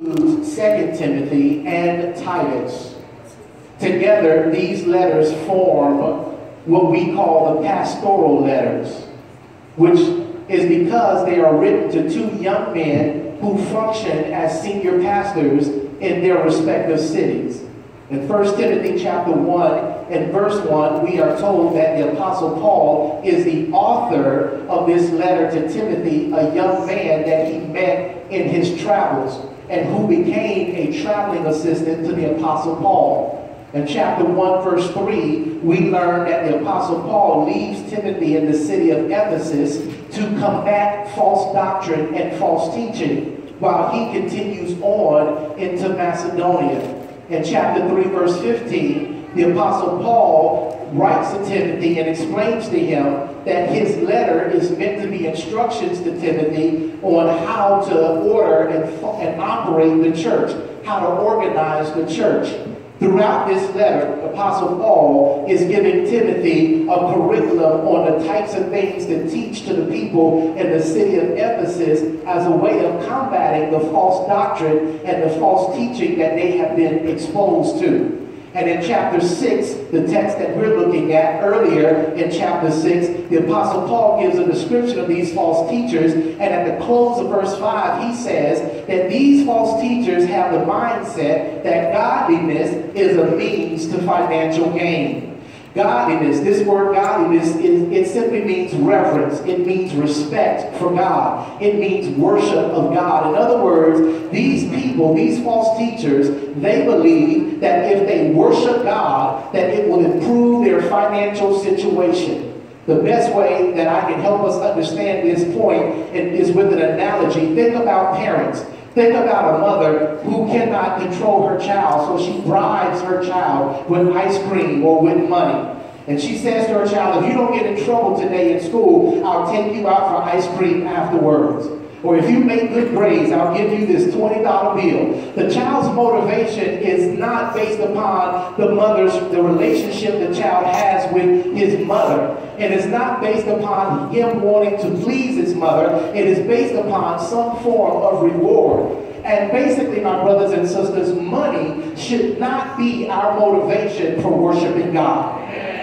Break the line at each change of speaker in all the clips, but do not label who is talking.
2 Timothy and Titus. Together, these letters form what we call the pastoral letters, which is because they are written to two young men who function as senior pastors in their respective cities. In 1 Timothy chapter 1 and verse 1, we are told that the Apostle Paul is the author of this letter to Timothy, a young man that he met in his travels and who became a traveling assistant to the Apostle Paul. In chapter 1, verse 3, we learn that the Apostle Paul leaves Timothy in the city of Ephesus to combat false doctrine and false teaching while he continues on into Macedonia. In chapter 3, verse 15, the Apostle Paul writes to Timothy and explains to him that his letter is meant to be instructions to Timothy on how to order and operate the church, how to organize the church. Throughout this letter, Apostle Paul is giving Timothy a curriculum on the types of things to teach to the people in the city of Ephesus as a way of combating the false doctrine and the false teaching that they have been exposed to. And in chapter 6, the text that we're looking at earlier in chapter 6, the Apostle Paul gives a description of these false teachers. And at the close of verse 5, he says that these false teachers have the mindset that godliness is a means to financial gain. Godliness, this word godliness, it simply means reverence. It means respect for God. It means worship of God. In other words, these people, these false teachers, they believe that if they worship God, that it will improve their financial situation. The best way that I can help us understand this point is with an analogy. Think about parents. Think about a mother who cannot control her child, so she bribes her child with ice cream or with money. And she says to her child, if you don't get in trouble today in school, I'll take you out for ice cream afterwards. Or if you make good grades, I'll give you this $20 bill. The child's motivation is not based upon the relationship the child has with his mother. And it's not based upon him wanting to please his mother. It is based upon some form of reward. And basically, my brothers and sisters, money should not be our motivation for worshiping God.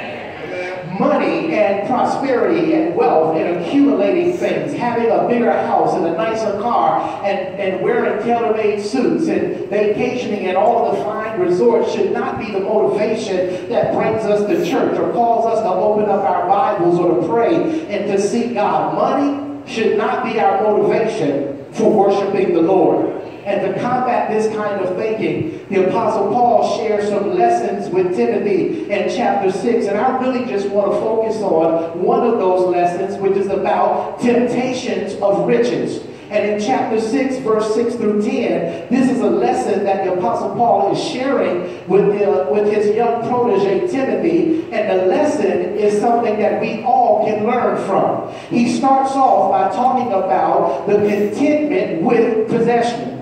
Money and prosperity and wealth and accumulating things, having a bigger house and a nicer car and wearing tailor-made suits and vacationing at all of the fine resorts should not be the motivation that brings us to church or calls us to open up our Bibles or to pray and to seek God. Money should not be our motivation for worshiping the Lord. And to combat this kind of thinking, the Apostle Paul shares some lessons with Timothy in chapter 6. And I really just want to focus on one of those lessons, which is about temptations of riches. And in chapter 6, verse 6 through 10, this is a lesson that the Apostle Paul is sharing with his young protege, Timothy. And the lesson is something that we all can learn from. He starts off by talking about the contentment with possessions,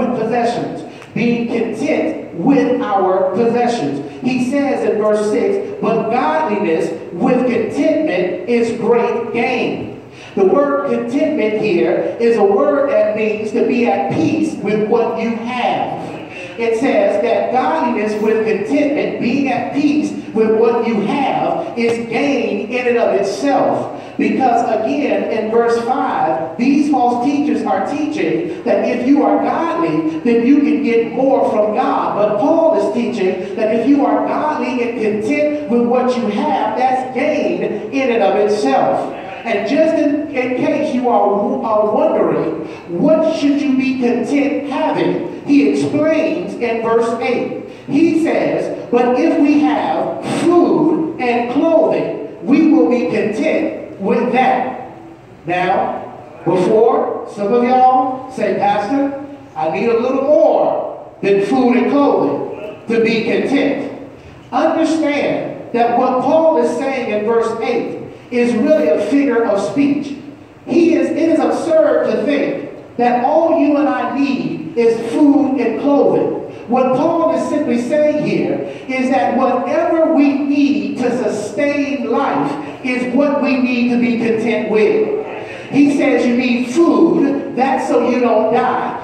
being content with our possessions. He says in verse 6, but godliness with contentment is great gain. The word contentment here is a word that means to be at peace with what you have. It says that godliness with contentment, being at peace with what you have, is gain in and of itself. Because again, in verse 5, these false teachers are teaching that if you are godly, then you can get more from God. But Paul is teaching that if you are godly and content with what you have, that's gain in and of itself. And just in case you are wondering, what should you be content having? He explains in verse 8. He says, but if we have food and clothing, we will be content with that. Now, before, some of y'all say, Pastor, I need a little more than food and clothing to be content. Understand that what Paul is saying in verse 8 is really a figure of speech. It is absurd to think that all you and I need is food and clothing. What Paul is simply saying here is that whatever we need to sustain life is what we need to be content with. He says you need food, that's so you don't die.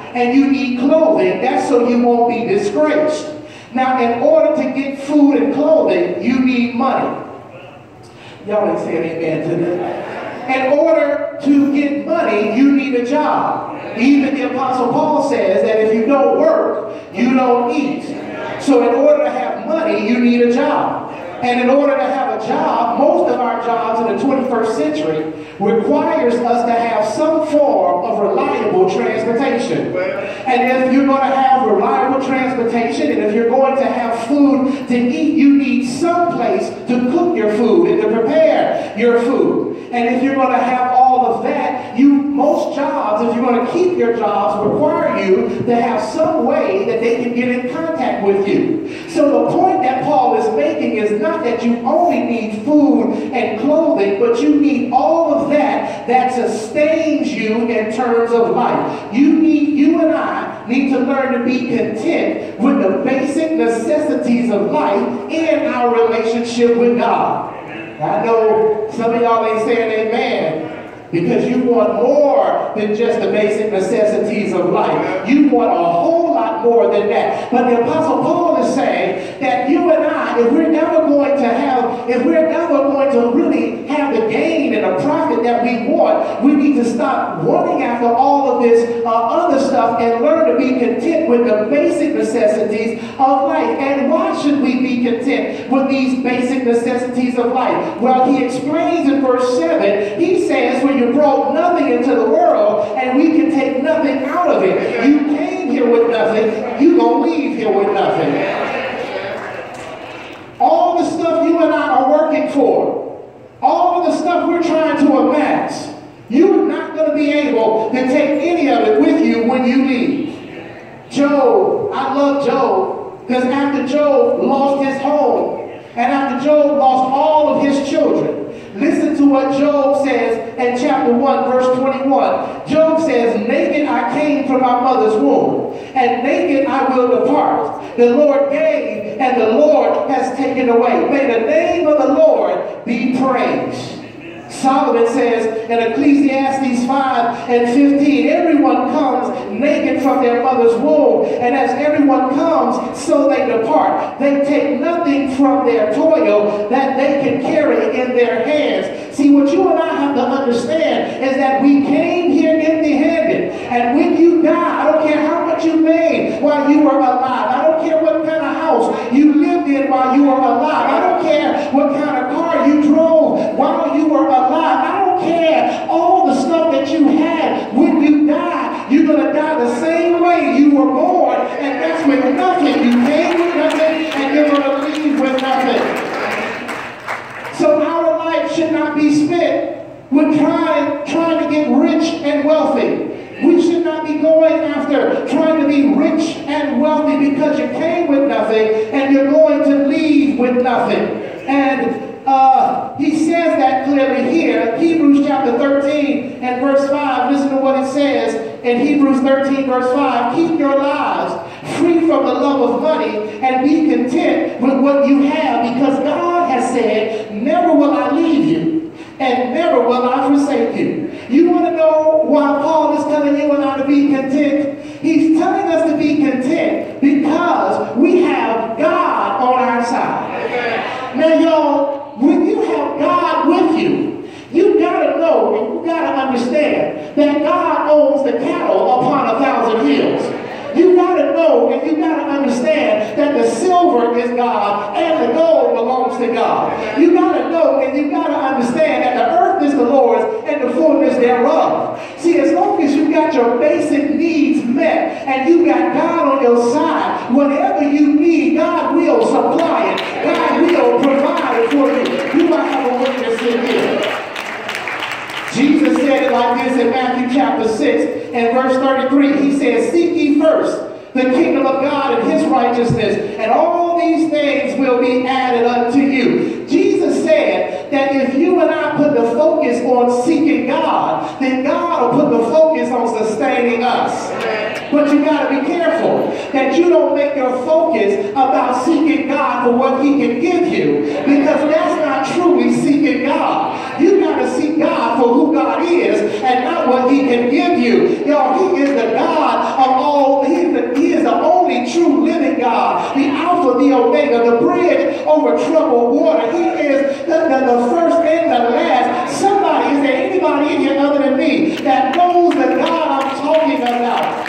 and you need clothing, that's so you won't be disgraced. Now, in order to get food and clothing, you need money. Y'all ain't saying amen to that. In order to get money, you need a job. Even the Apostle Paul says that if you don't work, you don't eat. So in order to have money, you need a job. And in order to have a job, most of our jobs in the 21st century requires us to have some form of reliable transportation. And if you're going to have reliable transportation, and if you're going to have food to eat, you need some place to cook your food and to prepare your food. And if you're going to have all of that, most jobs, if you're going to keep your jobs, require you to have some way that they can get in contact with you. So the point that Paul is making is not that you only need food and clothing, but you need all of that sustains you in terms of life. You and I need to learn to be content with the basic necessities of life in our relationship with God. I know some of y'all ain't saying amen, because you want more than just the basic necessities of life. You want a whole lot more than that. But the Apostle Paul is saying that you and I, if we're never going to really have the gain and the profit that we want, we need to stop wanting after all of this other stuff and learn to be content with the basic necessities of life. And why should we be content with these basic necessities of life? Well, he explains in verse 7, he says, when you brought nothing into the world and we can take nothing out of it. You came here with nothing, you're going to leave here with nothing. All the stuff you and I are working for, all of the stuff we're trying to amass, you're not going to be able to take any of it with you when you leave. Job, I love Job, because after Job lost his home, and after Job lost all of his children, listen to what Job says in chapter 1, verse 21. Job says, naked I came from my mother's womb, and naked I will depart. The Lord gave, and the Lord has taken away. May the name of the Lord be praised. Solomon says in Ecclesiastes 5 and 15, everyone comes naked from their mother's womb, and as everyone comes, so they depart. They take nothing from their toil that they can carry in their hands. See, what you and I have to understand is that we came here empty-handed, and when you die, I don't care how much you made while you were alive. I don't care what kind of house you lived in while you were alive. I don't care what kind of car you drove while you were alive. I don't care all the stuff that you had. When you die, you're going to die the same way you were born, and that's with nothing. You came with nothing, and you're going to leave with nothing. So our life should not be spent with trying to get rich and wealthy. We should not be going after trying to be rich and wealthy, because you came with nothing and you're going to leave with nothing. And he says that clearly here. Hebrews chapter 13 and verse 5. Listen to what it says in Hebrews 13 verse 5. Keep your lives free from the love of money and be content with what you have, because God has said, never will I leave you and never will I forsake you. You want to know why Paul is telling you and I to be content? He's telling us to be content because we have God on our side. Now, y'all, when you have God with you, you got to know and you got to understand that God owns the cattle upon 1,000 hills. You got to know and you got to understand that the silver is God and the gold belongs to God. You got to know and you got to understand that the earth is the Lord's and the fullness thereof. See, as long as you got your basic needs met and you got God on your side, whatever you need, God will supply it. God will provide it for you. You might have a witness in here. Jesus said it like this in Matthew chapter 6 and verse 33. He says, seek ye first the kingdom of God and his righteousness, and all these things will be added unto you. Jesus said that if you and I put the focus on seeking God, then God will put the focus on sustaining us. But you got to be careful that you don't make your focus about seeking God for what he can give you, because that's not truly seeking God. You got to seek God for who God is and not what he can give you. Y'all, he is the God of all Omega, the bridge over troubled water. He is the first and the last. Somebody, is there anybody in here other than me that knows the God I'm talking about?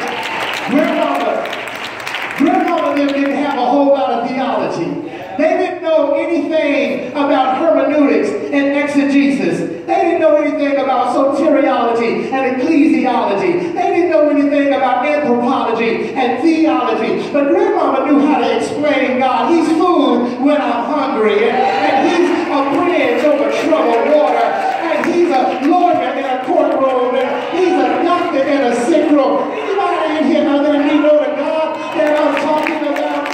Grandmama didn't have a whole lot of theology. They didn't know anything about hermeneutics and exegesis. They didn't know anything about soteriology and ecclesiology. They didn't know anything about anthropology and theology. But Grandmama knew how to explain God. He's food when I'm hungry. And he's a bridge over troubled water. And he's a lawyer in a courtroom. And he's a doctor in a sick room. Anybody in here other than me know the God that I'm talking about?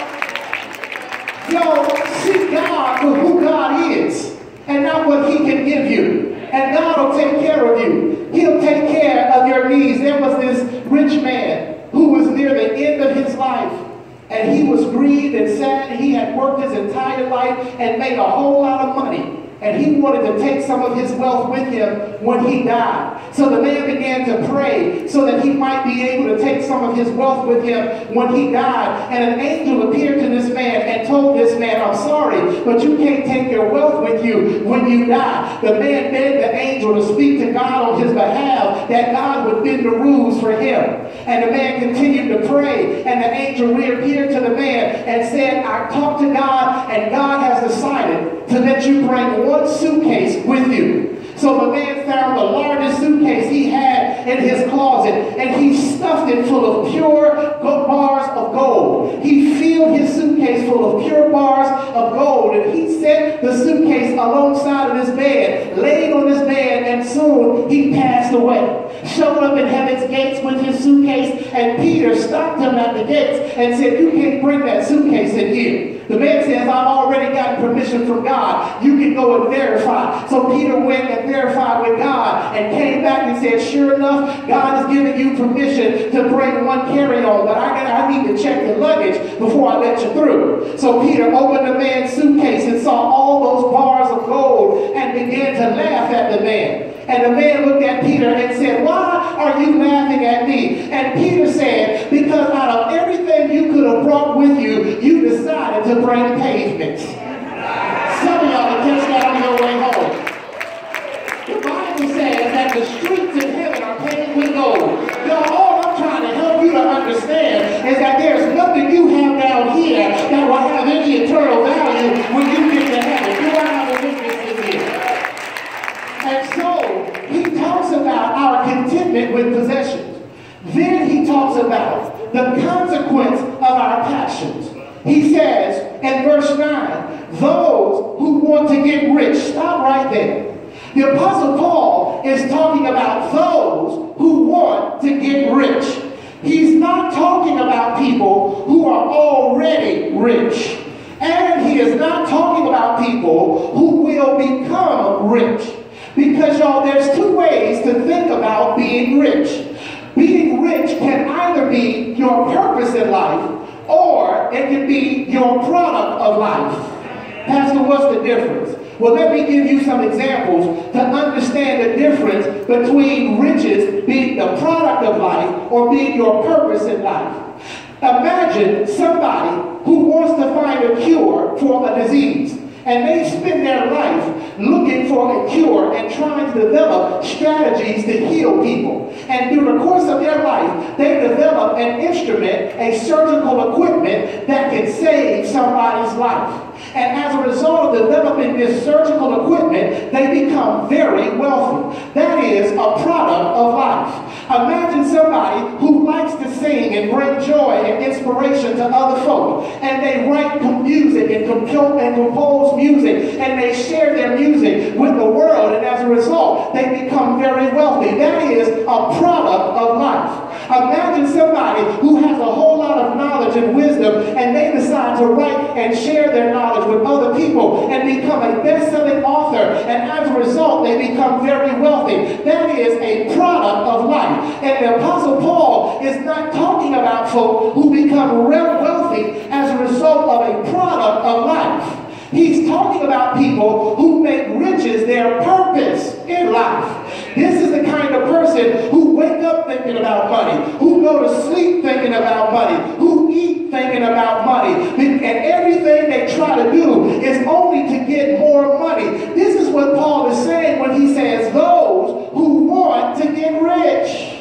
Yo, seek God for who God is and not what he can give you. And God will take care of you. He'll take care of your needs. There was this rich man who was near the end of his life. And he was grieved and sad. He had worked his entire life and made a whole lot of money. And he wanted to take some of his wealth with him when he died. So the man began to pray so that he might be able to take some of his wealth with him when he died. And an angel appeared to this man and told this man, I'm sorry, but you can't take your wealth with you when you die. The man begged the angel to speak to God on his behalf, that God would bend the rules for him. And the man continued to pray, and the angel reappeared to the man and said, I talked to God, and God has decided to let you bring one suitcase with you. So the man found the largest suitcase he had in his closet, and he stuffed it full of pure bars of gold. He filled his suitcase full of pure bars of gold, and he set the suitcase alongside of his bed, laid on his bed, and soon he passed away. Showed up in heaven's gates with his suitcase, and Peter stopped him at the gates and said, you can't bring that suitcase in here. The man says, I've already gotten permission from God. You can go and verify. So Peter went and verified with God and came back and said, sure enough, God has given you permission to bring one carry-on, but I need to check your luggage before I let you through. So Peter opened the man's suitcase and saw all those bars of gold and began to laugh at the man. And the man looked at Peter and said, why are you laughing at me? And Peter said, because out of everything you could have brought with you, you decided to bring pavement. Some of y'all will catch that on your way home. The Bible says that the streets in heaven are paved with gold. Now, all I'm trying to help you to understand is that there's nothing you have down here that will have any eternal value when you get to heaven. Do I have a witness in here? And so, he talks about our contentment with possessions. Then he talks about the consequence of our passions. He says in verse 9, those who want to get rich. Stop right there. The Apostle Paul is talking about those who want to get rich. He's not talking about people who are already rich. And he is not talking about people who will become rich. Because, y'all, there's two ways to think about being rich. Being rich can either be your purpose in life, or it can be your product of life. Pastor, what's the difference? Well, let me give you some examples to understand the difference between riches being the product of life or being your purpose in life. Imagine somebody who wants to find a cure for a disease. And they spend their life looking for a cure and trying to develop strategies to heal people. And through the course of their life, they develop an instrument, a surgical equipment that can save somebody's life. And as a result of developing this surgical equipment, they become very wealthy. That is a product of life. Imagine somebody who likes to sing and bring joy and inspiration to other folk. And they write music and compose music. And they share their music with the world. And as a result, they become very wealthy. That is a product of life. Imagine somebody who has a whole lot of knowledge and wisdom, and they decide to write and share their knowledge with other people and become a best-selling author. And as a result, they become very wealthy. That is a product of life. And the Apostle Paul is not talking about folk who become wealthy as a result of a product of life. He's talking about people who make riches their purpose in life. This is the kind of person who wake up thinking about money, who go to sleep thinking about money, who eat thinking about money, and everything try to do is only to get more money. This is what Paul is saying when he says those who want to get rich.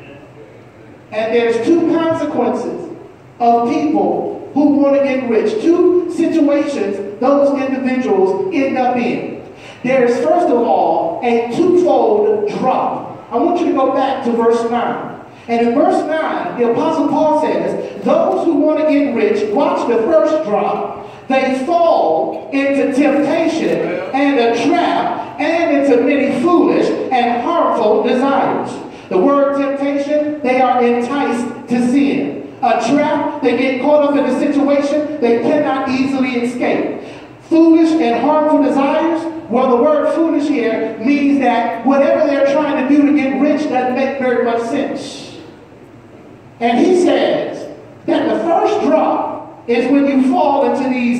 And there's two consequences of people who want to get rich. Two situations those individuals end up in. There is, first of all, a twofold drop. I want you to go back to verse 9. And in verse 9, the Apostle Paul says, those who want to get rich, watch the first drop, they fall into temptation and a trap and into many foolish and harmful desires. The word temptation, they are enticed to sin. A trap, they get caught up in a situation they cannot easily escape. Foolish and harmful desires, well, the word foolish here means that whatever they're trying to do to get rich doesn't make very much sense. And he says that the first drop is when you fall into these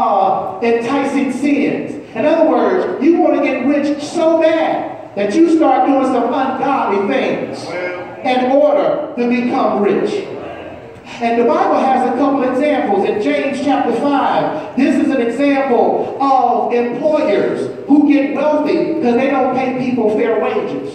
enticing sins. In other words, you want to get rich so bad that you start doing some ungodly things in order to become rich. And the Bible has a couple examples. In James chapter 5, this is an example of employers who get wealthy because they don't pay people fair wages.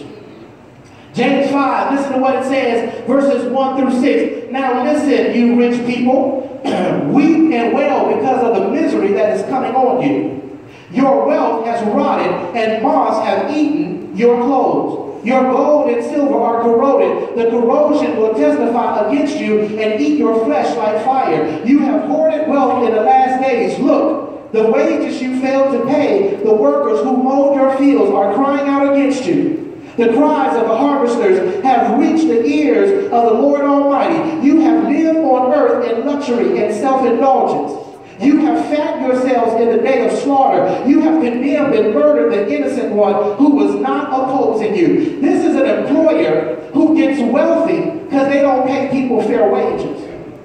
James 5, listen to what it says, verses 1 through 6. Now listen, you rich people, weep and wail because of the misery that is coming on you. Your wealth has rotted, and moths have eaten your clothes. Your gold and silver are corroded. The corrosion will testify against you and eat your flesh like fire. You have hoarded wealth in the last days. Look, the wages you failed to pay, the workers who mowed your fields are crying out against you. The cries of the harvesters have reached the ears of the Lord Almighty. You have lived on earth in luxury and self-indulgence. You have fattened yourselves in the day of slaughter. You have condemned and murdered the innocent one who was not opposing you. This is an employer who gets wealthy because they don't pay people fair wages.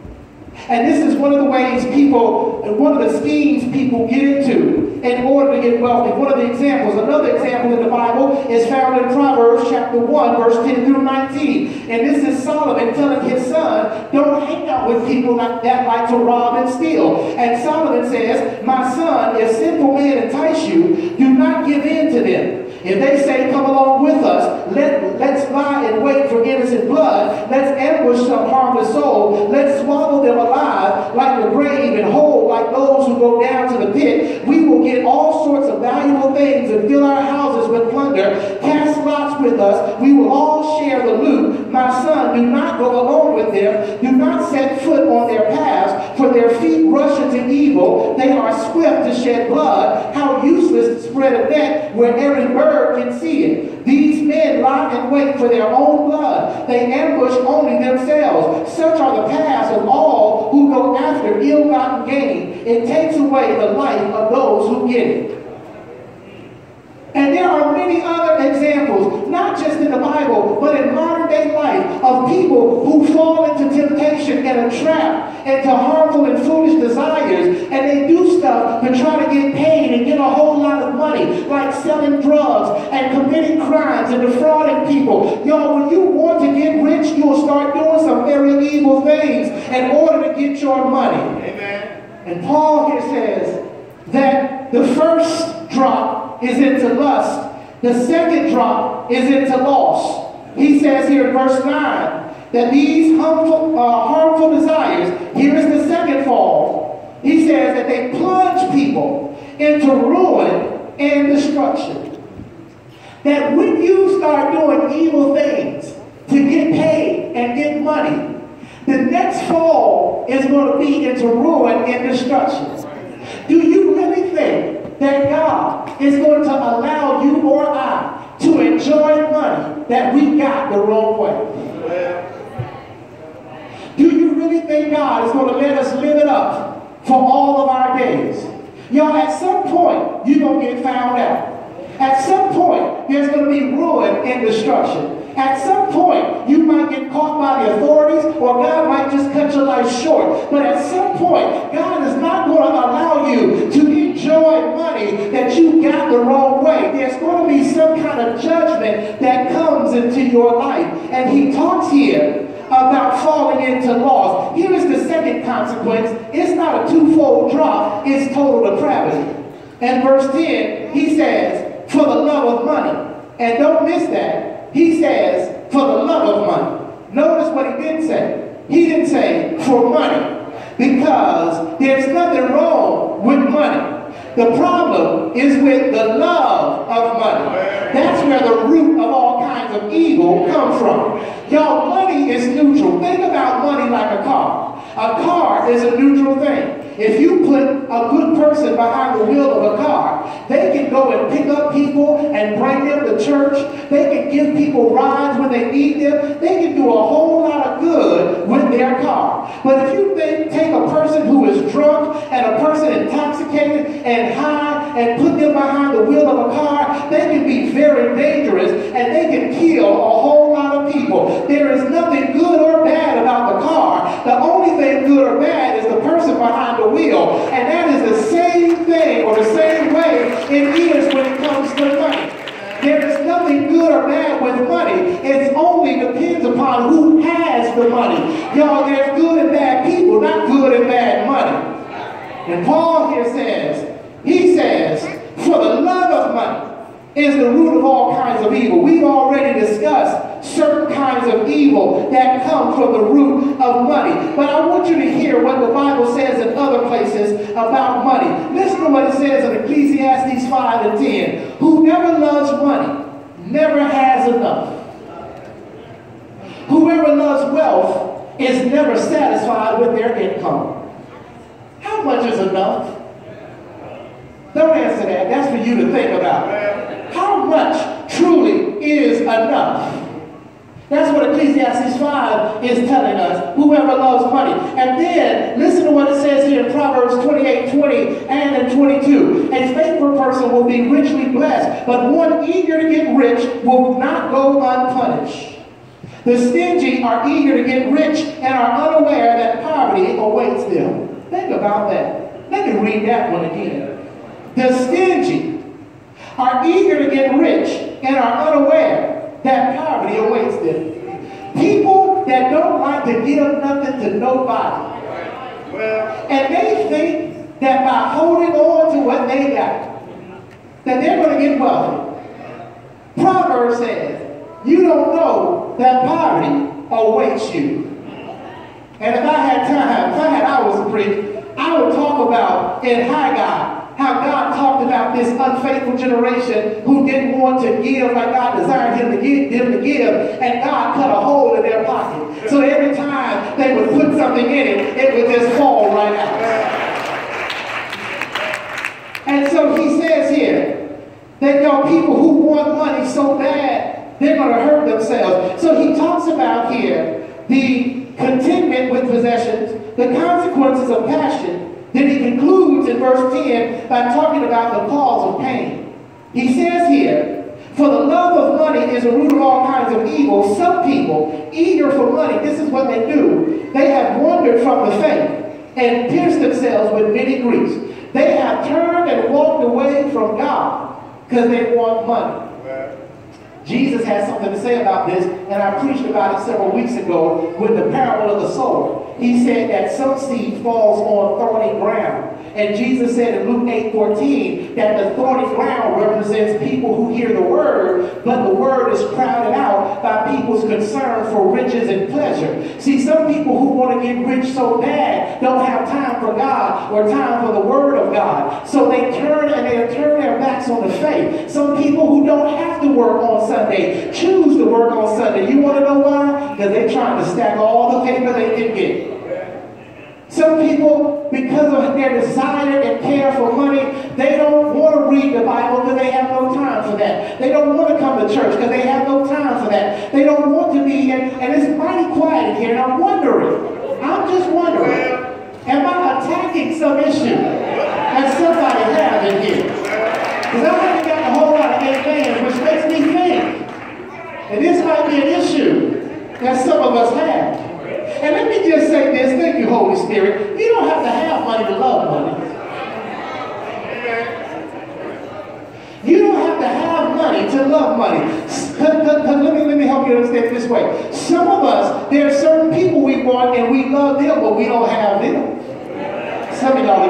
And this is one of the ways one of the schemes people get into in order to get wealthy. One of the examples, another example in the Bible is found in Proverbs chapter 1, verse 10 through 19. And this is Solomon telling his son, don't hang out with people that like to rob and steal. And Solomon says, my son, if sinful men entice you, do not give in to them. If they say, come along with us, let's lie and wait for innocent blood. Let's ambush some harmless soul. Let's swallow them alive like the grave and whole like those who go down to the pit. We will get all sorts of valuable things and fill our houses with plunder. Cast lots with us. We will all share the loot. My son, do not go alone with them. Do not set foot on their paths, for their feet rush into evil. They are swift to shed blood. How useless to spread a net where every bird can see it. These men lie in wait for their own blood. They ambush only themselves. Such are the paths of all who go after ill-gotten gain. It takes away the life of those who get it. And there are many other examples, not just in the Bible, but in modern day life, of people who fall into temptation and a trap, into harmful and foolish desires, and they do stuff to try to get paid and get a whole lot of money, like selling drugs and committing crimes and defrauding people. Y'all, when you want to get rich, you'll start doing some very evil things in order to get your money. Amen. And Paul here says that the first drop is into lust. The second drop is into loss. He says here in verse 9 that these harmful desires, here is the second fall. He says that they plunge people into ruin and destruction. That when you start doing evil things to get paid and get money, the next fall is going to be into ruin and destruction. Do you really think that God is going to allow you or I to enjoy money that we got the wrong way? Do you really think God is going to let us live it up for all of our days? Y'all, at some point, you're going to get found out. At some point, there's going to be ruin and destruction. At some point, you might get caught by the authorities, or God might just cut your life short. But at some point, God is not going to allow you to enjoy money that you got the wrong way. There's going to be some kind of judgment that comes into your life. And he talks here about falling into loss. Here is the second consequence, it's not a twofold drop, it's total depravity. And verse 10, he says, for the love of money. And don't miss that. He says, for the love of money. Notice what he didn't say. He didn't say, for money. Because there's nothing wrong with money. The problem is with the love of money. That's where the root of all kinds of evil comes from. Y'all, money is neutral. Think about money like a car. A car is a neutral thing. If you put a good person behind the wheel of a car, they can go and pick up people and bring them to church. They can give people rides when they need them. They can do a whole lot of good with their car. But if you take a person who is drunk and a person intoxicated and high and put them behind the wheel of a car, they can be very dangerous and they can kill a whole lot of people. There is nothing good or bad about the car. The only thing good or bad is the person behind the wheel. And that is the same thing or the same way it is when it comes to money. There is nothing good or bad with money. It only depends upon who has the money. Y'all, there's good and bad people, not good and bad money. And Paul here says, he says, for the love of money is the root of all kinds of evil. We've already discussed certain kinds of evil that come from the root of money. But I want you to hear what the Bible says in other places about money. Listen to what it says in Ecclesiastes 5 and 10. Whoever loves money never has enough. Whoever loves wealth is never satisfied with their income. How much is enough? Don't answer that. That's for you to think about. How much truly is enough? That's what Ecclesiastes 5 is telling us. Whoever loves money. And then, listen to what it says here in Proverbs 28:20 and in 22. A faithful person will be richly blessed, but one eager to get rich will not go unpunished. The stingy are eager to get rich and are unaware that poverty awaits them. Think about that. Let me read that one again. The stingy are eager to get rich and are unaware that poverty awaits them. People that don't like to give nothing to nobody. And they think that by holding on to what they got, that they're going to get wealthy. Proverbs says, you don't know that poverty awaits you. And if I had time, if I had hours to preach, I would talk about in Haggai how God talked about this unfaithful generation who didn't want to give like God desired them to give, and God cut a hole in their pocket. So every time they would put something in it, it would just fall right out. And so he says here that y'all people who want money so bad, they're going to hurt themselves. So he talks about here the contentment with possessions, the consequences of passion. Then he concludes in verse 10 by talking about the cause of pain. He says here, for the love of money is the root of all kinds of evil. Some people, eager for money, this is what they do. They have wandered from the faith and pierced themselves with many griefs. They have turned and walked away from God because they want money. Jesus has something to say about this, and I preached about it several weeks ago with the parable of the sower. He said that some seed falls on thorny ground. And Jesus said in Luke 8:14 that the thorny ground represents people who hear the word, but the word is crowded out by people's concern for riches and pleasure. See, some people who want to get rich so bad don't have time for God or time for the word of God. So they turn their backs on the faith. Some people who don't have to work on Sunday choose to work on Sunday. You want to know why? Because they're trying to stack all the paper they can get. Some people, because of their desire and care for money, they don't want to read the Bible because they have no time for that. They don't want to come to church because they have no time for that. They don't want to be here, and it's mighty quiet in here, and I'm just wondering, am I attacking some issue that somebody has in here? Because I haven't got a whole lot of amens, which makes me think that this might be an issue that some of us have. And let me just say this, thank you, Holy Spirit. You don't have to have money to love money. You don't have to have money to love money. Let me help you understand it this way. Some of us, there are certain people we want and we love them, but we don't have them.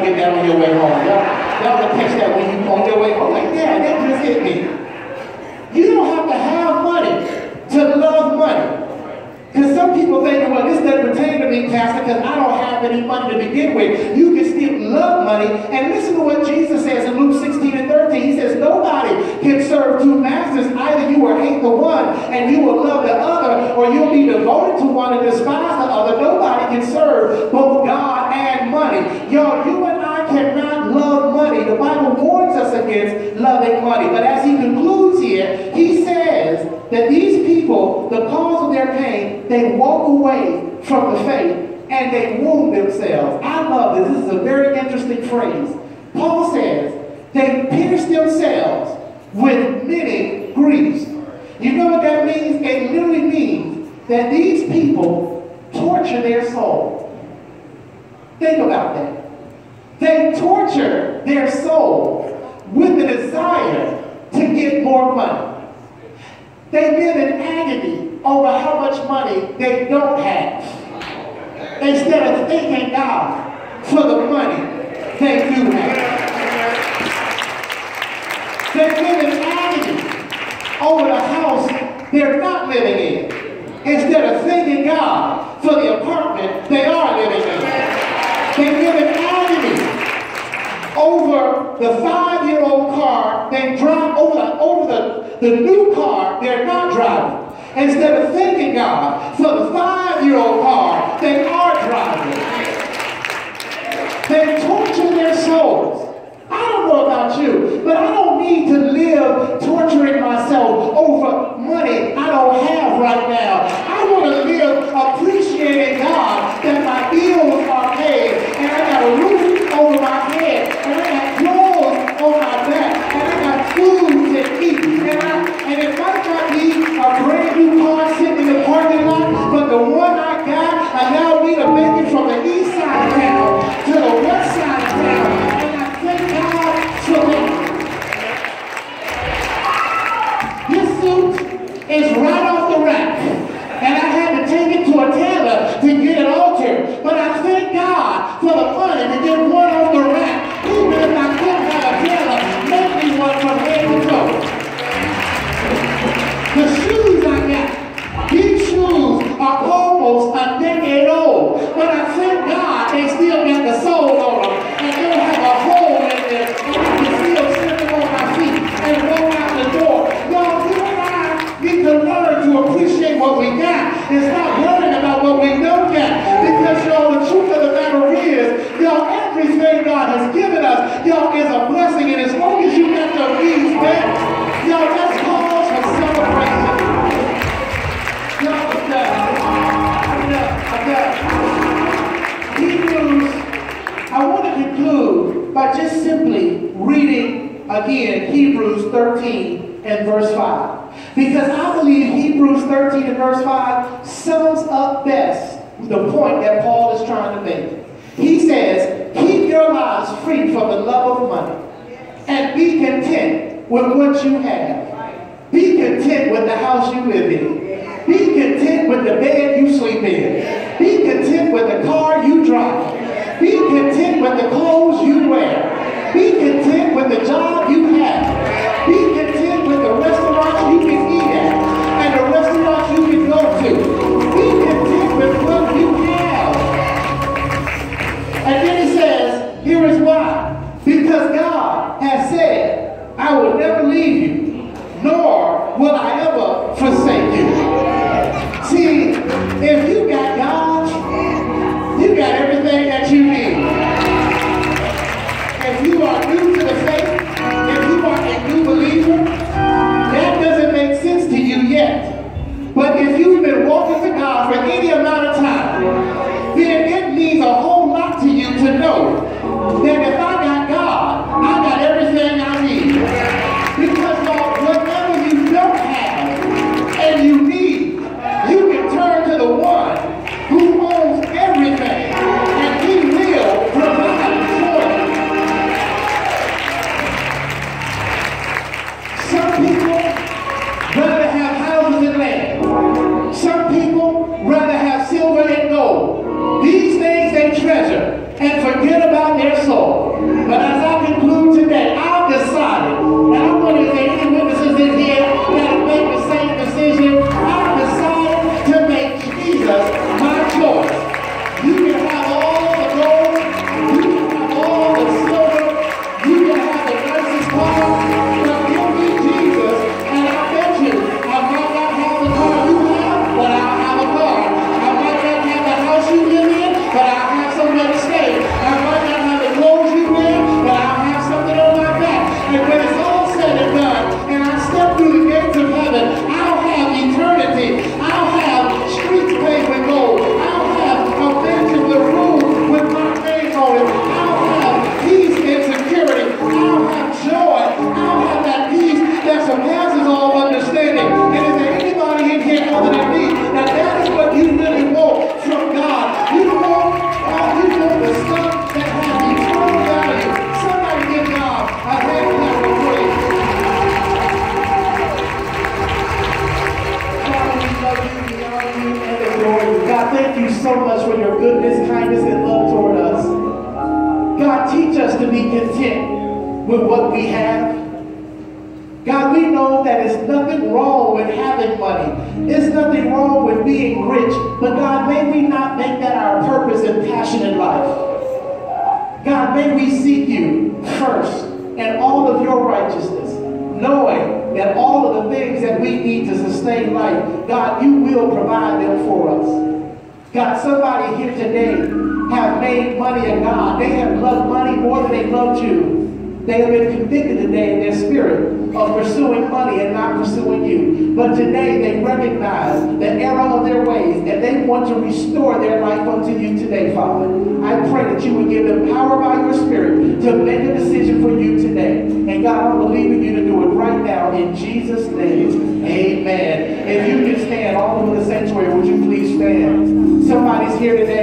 will get that on your way home. Y'all will catch that when you on your way home. Like, yeah, that just hit me. You don't have to have money to love money. Because some people think, well, this doesn't pertain to me, Pastor, because I don't have any money to begin with. You can still love money. And listen to what Jesus says in Luke 16 and 13. He says, nobody can serve two masters. Either you will hate the one and you will love the other, or you'll be devoted to one and despise the other. Nobody can serve both God and money. Y'all, you and I cannot love money. The Bible warns us against loving money. But as he concludes here, he says that these people, the cause of their pain, they walk away from the faith and they wound themselves. I love this. This is a very interesting phrase. Paul says they pierce themselves with many griefs. You know what that means? It literally means that these people torture their soul. Think about that. They torture their soul with the desire to get more money. They live in agony over how much money they don't have, instead of thanking God for the money they do have. They live in agony over the house they're not living in, instead of thanking God for the apartment they are living in. They live in agony over the 5-year-old car they drive, over the new car they're not driving, instead of thanking God for the 5-year-old car they are driving. They torture their souls. I don't know about you, but I don't need to live torturing myself over money I don't have right now. I want to live appreciating God that my bills are paid, and I got a roof over my head, and I got clothes on my back, and I got food to eat, and it might not be a brand new car sitting in the parking lot, but the one I got allowed me to make it from the east side of town to the west side of town, and I thank God for that. This suit is right off the rack, and I had to take it to a tailor to get it altered, but I thank God for the money to get one off the rack, even if I couldn't have a tailor make me one from head to toe. The shoes I got, these shoes are almost a decade old, but I thank God they still got the sole on them, and they don't have a hole in there, and I can still sit them on my feet and walk out the door. Y'all, you and I need to learn to appreciate what we got and stop worrying about what we don't get, because y'all, the truth of the matter is, y'all, everything God has given us, y'all, is a blessing, and as long as you got your needs met, y'all, that's cause for celebration. Y'all, Hebrews, I want to conclude by just simply reading again Hebrews 13 and verse 5. Because I believe Hebrews 13 and verse 5 sums up best the point that Paul is trying to make. He says, keep your lives free from the love of money and be content with what you have. Be content with the house you live in. Be content with the bed you sleep in. Be content with the car you drive. Be content with the clothes you wear. Be content with the job you have. Be content with the restaurants you can eat at and the restaurants you can go to. Be content with what you have. And then he says, here is why. Because God has said, I will never leave you, nor will I ever forsake you. See, if you got God, you got everything that you need. If you are new to the faith, if you are a new believer, that doesn't make sense to you yet. But if you've been walking with God for any amount of time, then it means a whole lot to you to know that if I got God, I got everything I need. Because Lord, whatever you don't have and you need, you can turn to the one who owns everything, and he will provide for you. by their soul. But as I conclude today, I've decided, and I'm going to say any witnesses in here that have made the same decision, I've decided to make Jesus my choice. You can have all the gold, you can have all the silver, you can have the nicest car, but give me Jesus, and I bet you I might not have the car you have, but I'll have a car. I might not have the house you live in, but I'll have somewhere to stay. I might not have the clothes you wear, but I'll have something on my back. And when it's all said and done, and I step through the gates of heaven, I'll have eternity. I'll have streets paved with gold. I'll have a bench in the room with my name on it. I'll have peace and security. I'll have joy. I'll have that peace that surpasses all understanding. And is there anybody in here other than me that is what you really want from God? You want the stuff that has eternal value. Somebody give God a hand clap of praise. Father, we love you, we honor you, and adore you. God, thank you so much for your goodness, kindness, and love toward us. God, teach us to be content with what we have. God, we know that there's nothing wrong with having money. There's nothing wrong with being rich. But God, may we not make that our purpose and passion in life. God, may we seek you first and all of your righteousness, knowing that all of the things that we need to sustain life, God, you will provide them for us. God, somebody here today have made money a God. They have loved money more than they loved you. They have been convicted today in their spirit of pursuing money and not pursuing you. But today they recognize the error of their ways and they want to restore their life unto you today, Father. I pray that you would give them power by your spirit to make a decision for you today. And God, I'm believing you to do it right now in Jesus' name. Amen. If you can stand all over the sanctuary, would you please stand? Somebody's here today